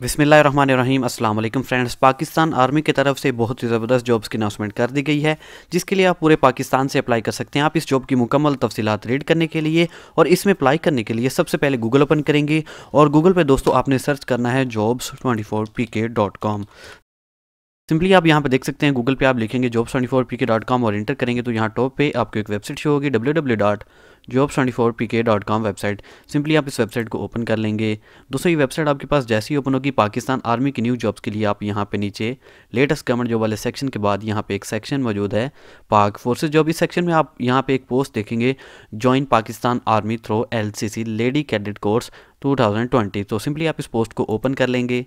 बिस्मिल्लाहिर्रहमानिर्रहीम अस्सलाम वालेकुम फ्रेंड्स। पाकिस्तान आर्मी की तरफ से बहुत ही ज़बरदस्त जॉब्स की अनाउंसमेंट कर दी गई है, जिसके लिए आप पूरे पाकिस्तान से अप्लाई कर सकते हैं। आप इस जॉब की मुकम्मल तफसीलात रीड करने के लिए और इसमें अप्लाई करने के लिए सबसे पहले गूगल ओपन करेंगे और गूगल पे दोस्तों आपने सर्च करना है jobs24pk.com। सिंपली आप यहाँ पे देख सकते हैं, गूगल पे आप लिखेंगे jobs24pk.com और इंटर करेंगे तो यहाँ टॉप पे आपको एक वेबसाइट शो होगी www.jobs24pk.com वेबसाइट। सिंपली आप इस वेबसाइट को ओपन कर लेंगे। दोस्तों ये वेबसाइट आपके पास जैसे ही ओपन होगी, पाकिस्तान आर्मी की न्यू जॉब्स के लिए आप यहाँ पे नीचे लेटेस्ट गवर्नमेंट जॉब वाले सेक्शन के बाद यहाँ पे एक सेक्शन मौजूद है पाक फोर्सेज जॉब। इस सेक्शन में आप यहाँ पे एक पोस्ट देखेंगे, join Pakistan army through LCC lady cadet course 2020। तो सिंपली आप इस पोस्ट को ओपन कर लेंगे।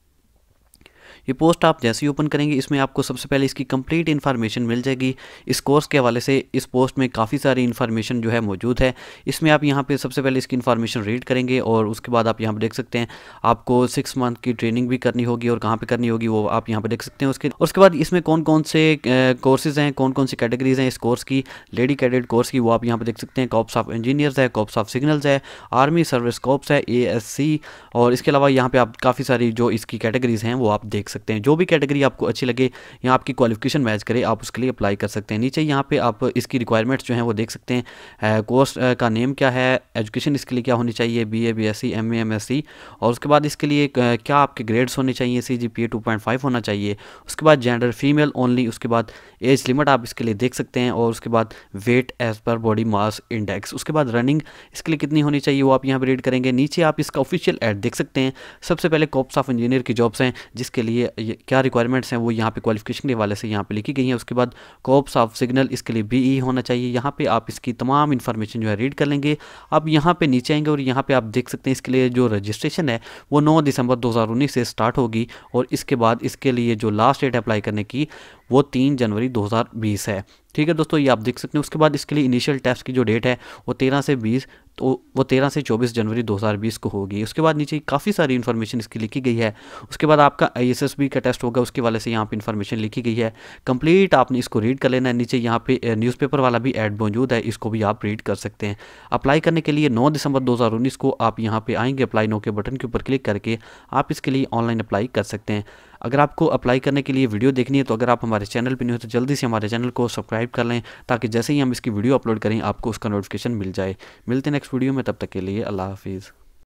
ये पोस्ट आप जैसे ही ओपन करेंगे, इसमें आपको सबसे पहले इसकी कंप्लीट इन्फॉर्मेशन मिल जाएगी। इस कोर्स के हवाले से इस पोस्ट में काफ़ी सारी इन्फॉर्मेशन जो है मौजूद है। इसमें आप यहाँ पे सबसे पहले इसकी इन्फॉर्मेशन रीड करेंगे और उसके बाद आप यहाँ पे देख सकते हैं आपको 6 मंथ की ट्रेनिंग भी करनी होगी और कहाँ पे करनी होगी वो आप यहाँ पे देख सकते हैं। उसके बाद इसमें कौन कौन से कोर्सेज़ हैं, कौन कौन सी कैटेगरीज हैं इस कोर्स की, लेडी कैडेट कोर्स की, वो आप यहाँ पर देख सकते हैं। कॉप्स ऑफ इंजीनियर्स है, कॉप्स ऑफ सिग्नल्स है, आर्मी सर्विस कॉप्स है, ASC, और इसके अलावा यहाँ पे आप काफ़ी सारी जो इसकी कैटेगरीज हैं वो आप देख सकते हैं। जो भी कैटेगरी आपको अच्छी लगे, यहाँ आपकी क्वालिफिकेशन मैच करे, आप उसके लिए अप्लाई कर सकते हैं। नीचे यहाँ पे आप इसकी रिक्वायरमेंट्स जो हैं वो देख सकते हैं। कोर्स का नेम क्या है, एजुकेशन इसके लिए क्या होनी चाहिए, BA BSc MA MSc, और उसके बाद इसके लिए क्या आपके ग्रेड्स होने चाहिए, CGPA 2.5 होना चाहिए। उसके बाद जेंडर फीमेल ओनली, उसके बाद एज लिमिट आप इसके लिए देख सकते हैं, और उसके बाद वेट एज पर बॉडी मास इंडेक्स। उसके बाद रनिंग इसके लिए कितनी होनी चाहिए वो आप यहाँ पर रीड करेंगे। नीचे आप इसका ऑफिशियल ऐड देख सकते हैं। सबसे पहले कॉप्स ऑफ इंजीनियर की जॉब्स हैं, जिसके लिए क्या रिक्वायरमेंट्स हैं वो यहाँ पे क्वालिफिकेशन के हवाले से यहाँ पे लिखी गई हैं। उसके बाद कॉप्स ऑफ सिग्नल, इसके लिए BE होना चाहिए। यहाँ पे आप इसकी तमाम इन्फॉर्मेशन जो है रीड कर लेंगे। अब यहाँ पे नीचे आएंगे और यहाँ पे आप देख सकते हैं इसके लिए जो रजिस्ट्रेशन है वो 9 दिसंबर 2019 से स्टार्ट होगी, और इसके बाद इसके लिए जो लास्ट डेट अप्लाई करने की वो 3 जनवरी 2020 है। ठीक है दोस्तों, ये आप देख सकते हैं। उसके बाद इसके लिए इनिशियल टेस्ट की जो डेट है वो 13 से 20, तो वो 13 से 24 जनवरी 2020 को होगी। उसके बाद नीचे काफ़ी सारी इन्फॉर्मेशन इसकी लिखी गई है। उसके बाद आपका ISSB का टेस्ट होगा, उसके वाले से यहाँ पे इन्फॉर्मेशन लिखी गई है। कंप्लीट आपने इसको रीड कर लेना है। नीचे यहाँ पे न्यूज़पेपर वाला भी ऐड मौजूद है, इसको भी आप रीड कर सकते हैं। अप्लाई करने के लिए 9 दिसंबर 2019 को आप यहाँ पे आएंगे, अप्लाई नो के बटन के ऊपर क्लिक करके आप इसके लिए ऑनलाइन अप्लाई कर सकते हैं। अगर आपको अप्लाई करने के लिए वीडियो देखनी है तो अगर आप हमारे चैनल पर नहीं हो तो जल्दी से हमारे चैनल को सब्सक्राइब कर लें, ताकि जैसे ही हम इसकी वीडियो अपलोड करें आपको उसका नोटिफिकेशन मिल जाए। मिलते हैं नेक्स्ट वीडियो में, तब तक के लिए अल्लाह हाफिज़।